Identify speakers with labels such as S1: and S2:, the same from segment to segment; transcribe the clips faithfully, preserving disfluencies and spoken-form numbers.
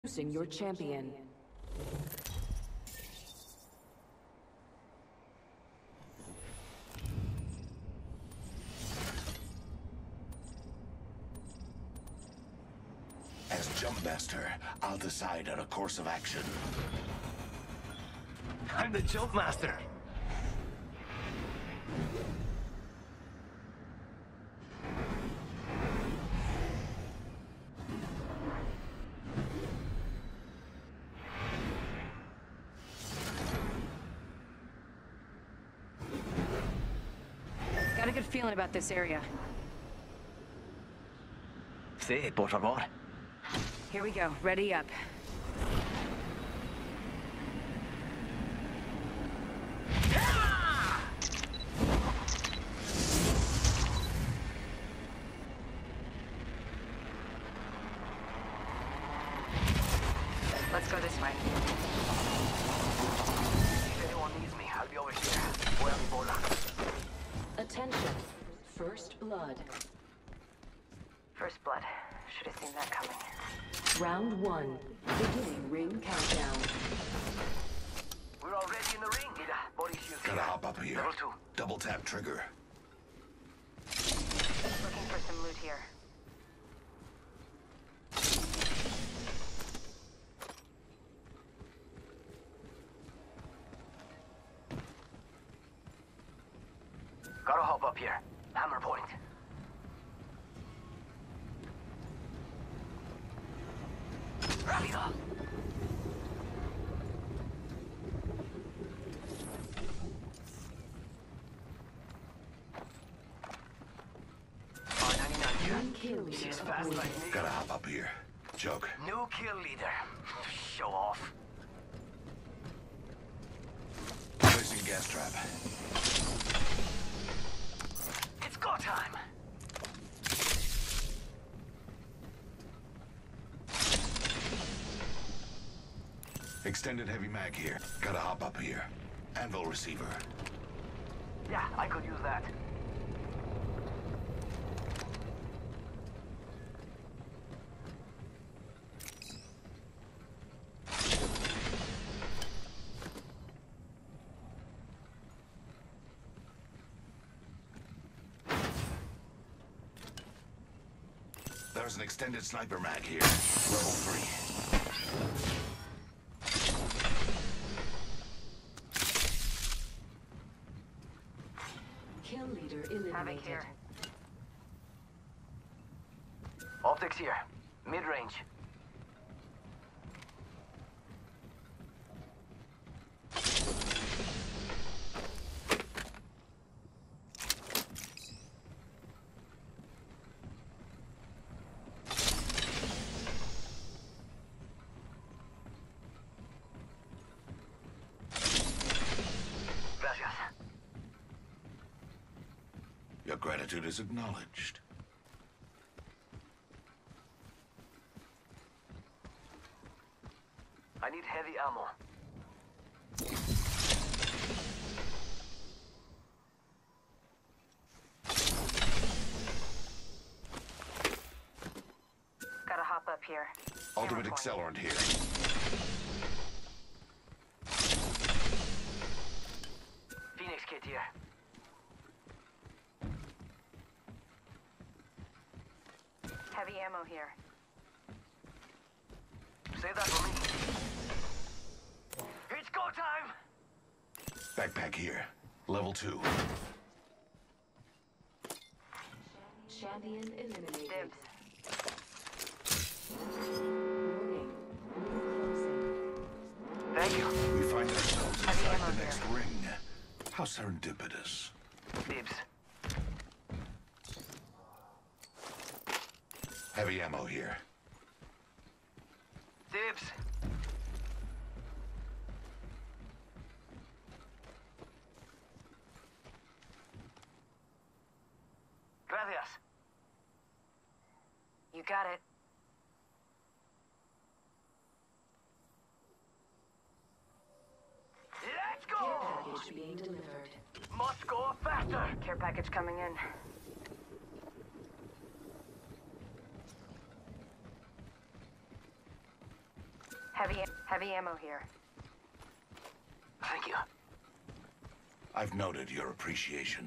S1: Introducing your champion.
S2: As Jump Master, I'll decide on a course of action.
S3: I'm the Jump Master.
S1: Got a good feeling about this area.
S3: Sí, por favor.
S1: Here we go. Ready up. Let's go this way.
S3: If anyone needs me, I'll be over here. Voy a mi bola.
S1: Attention. First blood.
S4: First blood. Should have seen that coming.
S1: Round one. Beginning ring countdown.
S3: We're already in the ring. Mira, body shield.
S2: Gotta hop up here.
S3: Level two.
S2: Double tap trigger.
S4: Looking for some loot here.
S3: Gotta hop up here. Hammer point. Rápido. R ninety-nine here.
S1: One kill leader
S3: She's fast
S1: avoided.
S3: like me.
S2: Gotta hop up here. Joke.
S3: New kill leader. Show off.
S2: Placing gas trap.
S3: It's go time.
S2: Extended heavy mag here. Gotta hop up here. Anvil receiver.
S3: Yeah, I could use that.
S2: There's an extended sniper mag here. Level three.
S1: Kill leader eliminated.
S4: Havoc here.
S3: Optics here. Mid-range. Gracias.
S2: Your gratitude is acknowledged.
S3: I need heavy ammo.
S4: Gotta hop up here.
S2: Ultimate
S4: Hammer point.
S2: accelerant here.
S3: Phoenix kit here.
S4: Heavy ammo here.
S3: Save that for me. It's go time!
S2: Backpack here. Level two.
S1: Champion eliminated.
S4: Dibs.
S1: Warning. Ring closing.
S3: Thank you.
S2: We find ourselves
S4: Heavy
S2: inside
S4: ammo
S2: the next
S4: here.
S2: ring. How serendipitous.
S3: Dibs.
S2: Heavy ammo here.
S3: Dibs. Gracias.
S4: You got it.
S3: Let's
S1: Care
S3: go!
S1: package being delivered.
S3: Must go faster!
S4: Care package coming in. Heavy, heavy ammo here.
S3: Thank you.
S2: I've noted your appreciation.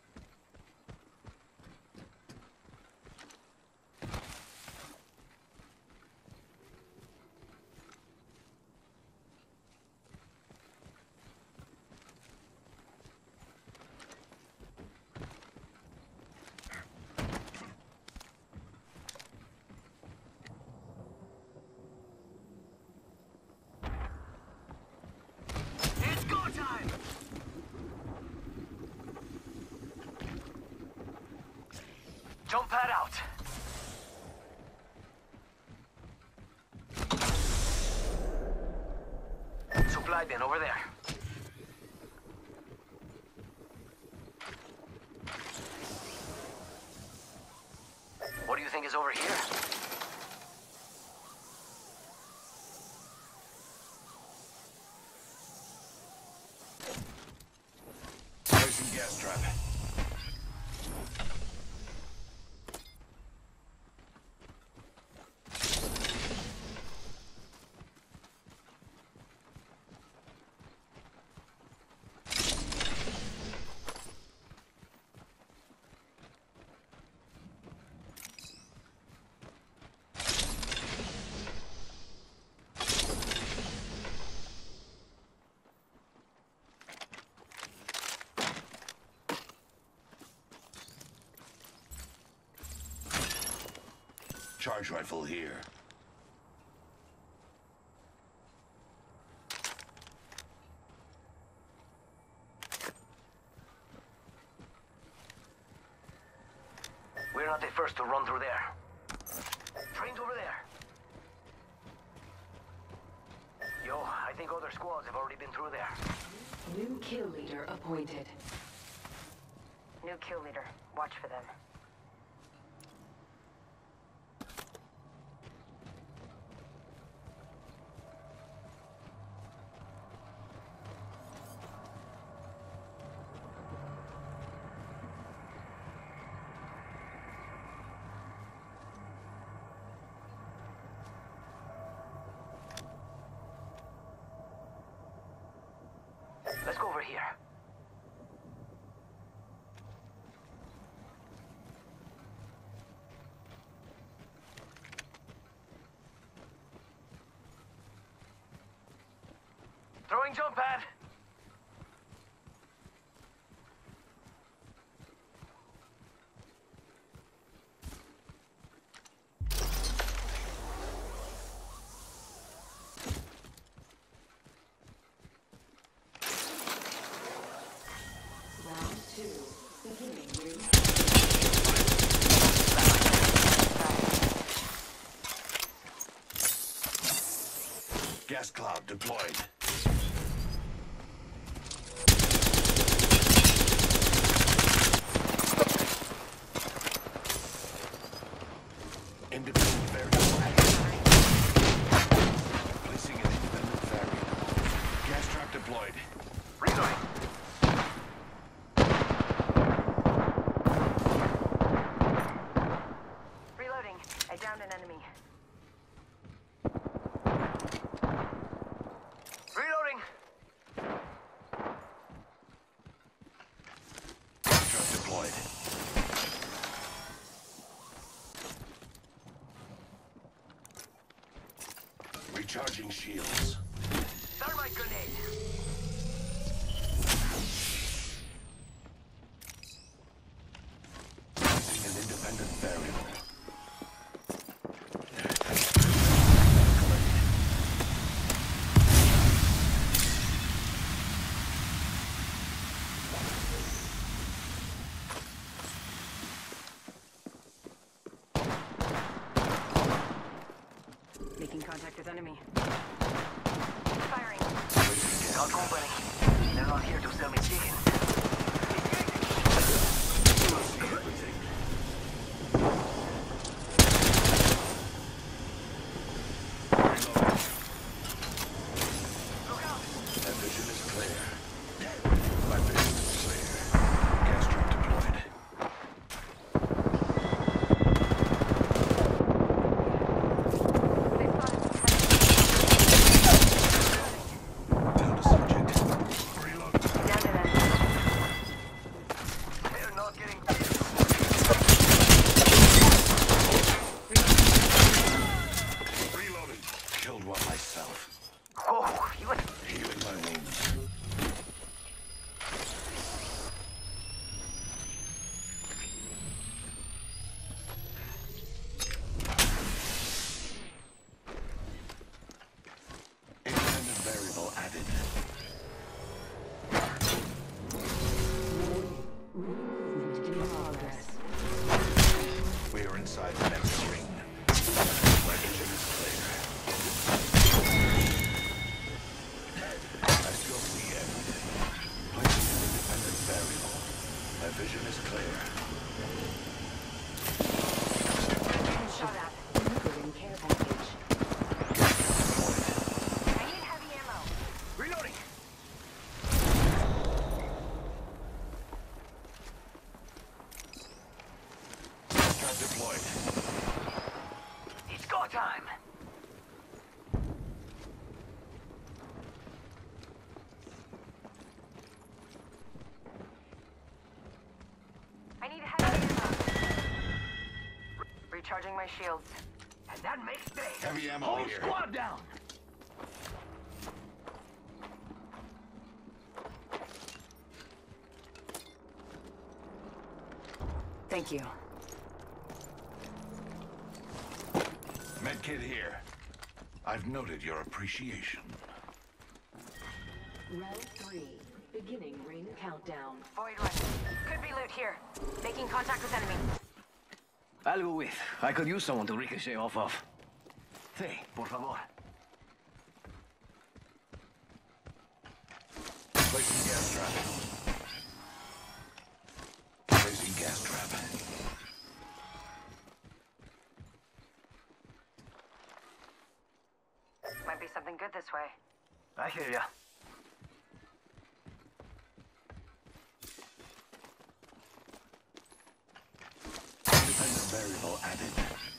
S3: It's go time! Jump pad out. Supply bin over there. What do you think is over here?
S2: Poison gas trap. Charge rifle here.
S3: We're not the first to run through there. Train's over there. Yo, I think other squads have already been through there.
S1: New kill leader appointed.
S4: New kill leader. Watch for them.
S3: Let's go over here. Throwing jump pad.
S1: Round two. Beginning ring.
S2: Gas cloud deployed. Independent variable activated. Placing an independent variable. Gas trap deployed.
S3: Reloading.
S4: Reloading. I downed an enemy.
S3: Reloading.
S2: Gas trap deployed. Recharging shields.
S3: Thermite grenade.
S2: Placing an independent variable.
S4: Making contact with enemy. Firing.
S3: Not company. They're not here to sell me chicken. Look out!
S2: That vision is clear. My vision is clear. Gas trap deployed.
S4: They spotted me.
S2: killed one myself.
S3: Oh, you went...
S2: Healing my wounds. Independent variable added.
S1: Movement in progress.
S2: We are inside the next ring. My vision is clear. I still see everything. Placing an independent variable. My vision is clear.
S4: Shot at.
S1: Delivering care package.
S4: I need heavy ammo.
S3: Reloading!
S2: Trap deployed.
S3: It's go time!
S4: I need heavy ammo. Recharging my shields.
S3: And that makes three.
S2: Heavy ammo
S3: Whole
S2: here.
S3: squad down!
S4: Thank you.
S2: Medkit here. I've noted your appreciation.
S1: Round three. Beginning ring countdown.
S4: Void run. Could be loot here. Making contact with enemy.
S3: I'll go with. I could use someone to ricochet off of. Hey, por favor.
S2: Placing gas trap. Placing gas trap.
S4: Might be something good this way.
S3: I hear ya.
S2: Independent variable added.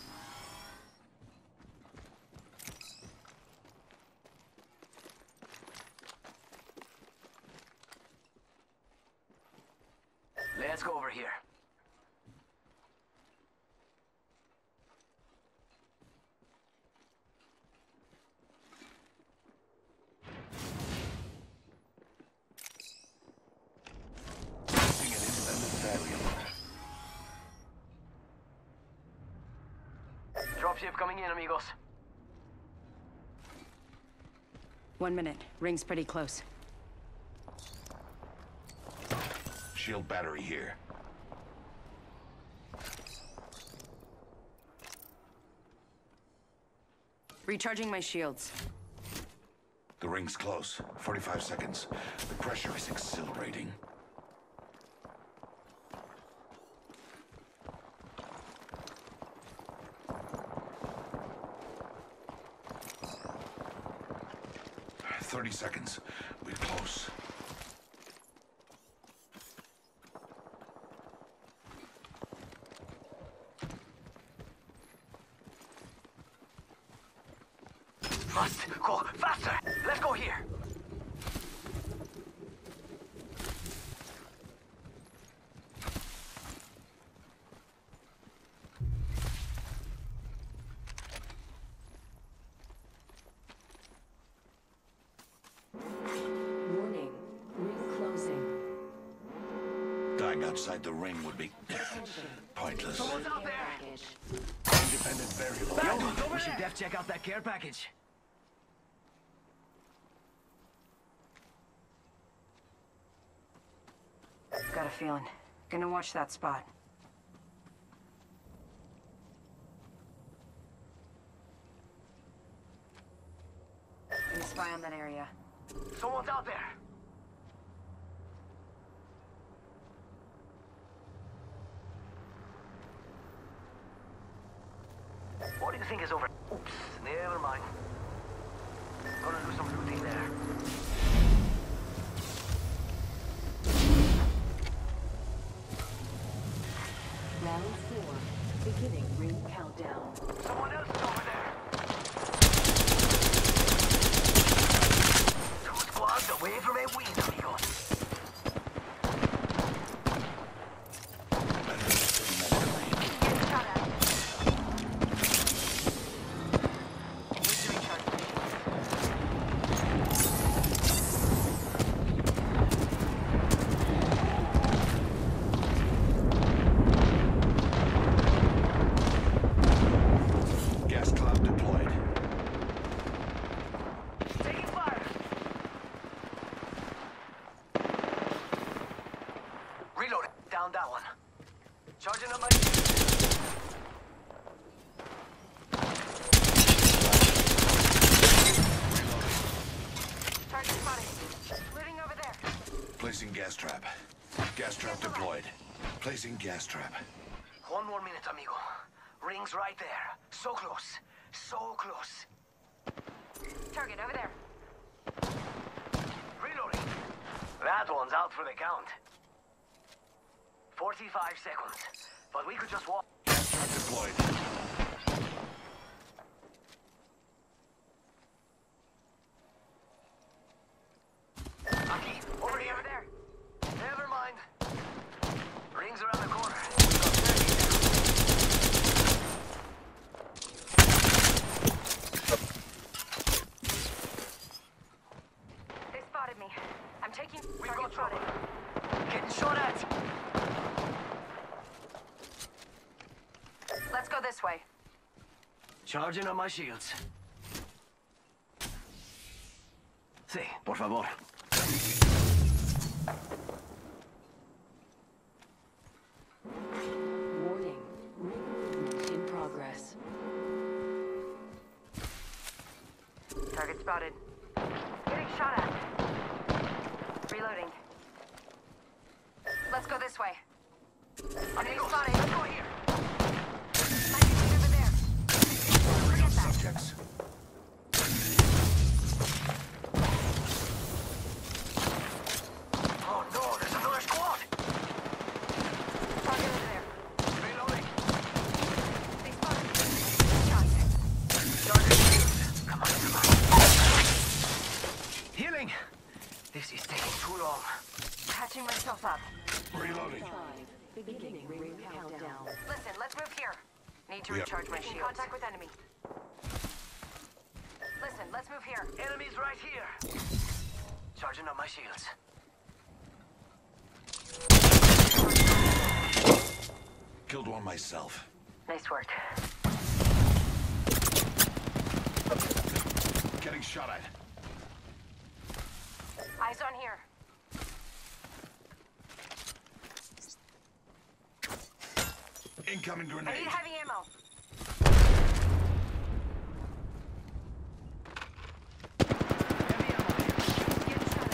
S3: Let's go over here.
S2: Placing an independent variable.
S3: Dropship coming in, amigos.
S4: One minute. Ring's pretty close.
S2: Shield battery here.
S4: Recharging my shields.
S2: The ring's close. forty-five seconds. The pressure is exhilarating. thirty seconds. We're close.
S3: Must go faster. Let's go here.
S1: Warning. Ring closing.
S2: Dying outside the ring would be pointless.
S3: Someone's out
S1: Care
S3: there.
S1: package.
S2: Independent variable.
S3: Yo, we should def check out that care package.
S4: Got a feeling. Gonna watch that spot. Gonna spy on that area.
S3: Someone's out there. What do you think is over? Oops, never mind. Gonna do some looting there.
S1: Round four. Beginning ring countdown.
S3: Someone else is over there. Two squads away from a win, amigos.
S4: Getting shot at. Need to recharge.
S3: up my shields.
S4: Target spotted. Looting over there.
S2: Placing gas trap. Gas trap deployed. Placing gas trap.
S3: One more minute, amigo. Ring's right there. So close. So close.
S4: Target over there.
S3: Reloading. That one's out for the count. forty-five seconds. But we could just walk.
S2: Gas trap deployed.
S3: Aki, over
S4: Enemy
S3: here.
S4: over there.
S3: Never mind. Ring's around the corner. We've got thirty.
S4: They spotted me. I'm taking
S3: We've
S4: target
S3: got trouble.
S4: spotted.
S3: Getting shot at.
S4: Let's go this way.
S3: Charging on my shields. Sí, por favor.
S1: Warning. Ring movement in progress.
S4: Target spotted. Getting shot at. Reloading. Let's go this way. Enemy
S3: Amigos,
S4: spotted.
S3: let's go here.
S4: Enemies over there. Forget that.
S2: Subjects.
S3: Oh no, there's another squad.
S4: Target over there.
S3: Reloading.
S4: They spotted me. Shot.
S3: Charging shields. Come on, come on. Healing. This is taking too long.
S4: Patching myself up.
S2: Reloading.
S1: Five. Beginning ring countdown.
S4: Listen, let's move here. Need to
S2: We are-
S4: recharge my shield. Contact with enemy. Listen, let's move here.
S3: Enemies right here. Charging on my shields.
S2: Killed one myself.
S4: Nice work.
S2: Getting shot at.
S4: Eyes on here.
S2: Incoming
S4: I
S2: grenade.
S4: need heavy ammo.
S3: Heavy ammo here.
S4: Getting shot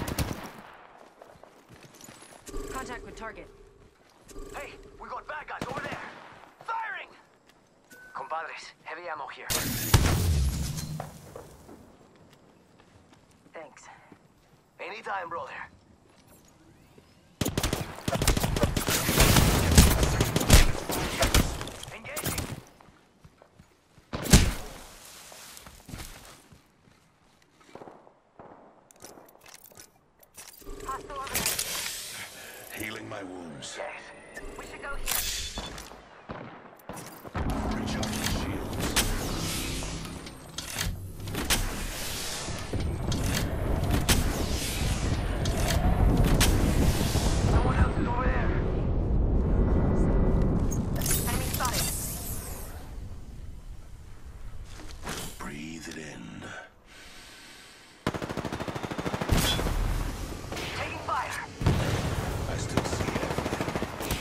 S4: at. Contact with target.
S3: Hey, we got bad guys over there. Firing! Compadres, heavy ammo here.
S4: Thanks.
S3: Anytime, brother. Engaging.
S4: Hostile over there.
S2: Healing my wounds.
S3: Yes.
S4: We should go here.
S2: Recharging shields.
S3: Someone else is over there.
S4: Enemy spotted.
S2: Breathe it in.
S3: Taking fire.
S2: I still see everything.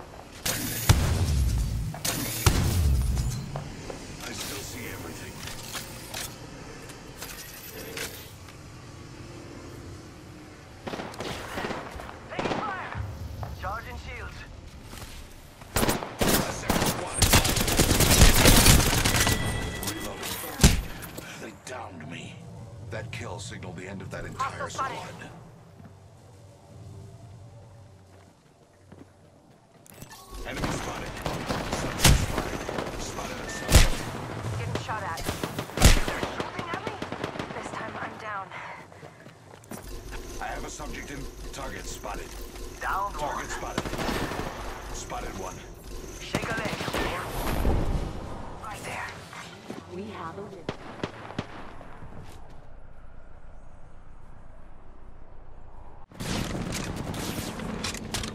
S2: I still see everything.
S3: Taking fire. Charging shields.
S2: A second squad is reloading. They downed me. That kill signaled the end of that entire
S4: Hostile spotted.
S2: squad. Enemy spotted. Subject spotted. Spotted a subject.
S4: Getting shot at. They're shooting at me? This time I'm down.
S2: I have a subject in target spotted.
S3: Down one.
S2: Target spotted. Spotted one.
S3: Shake a leg. Right there.
S1: We have a winner.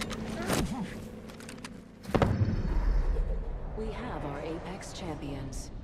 S1: We have our Apex champions.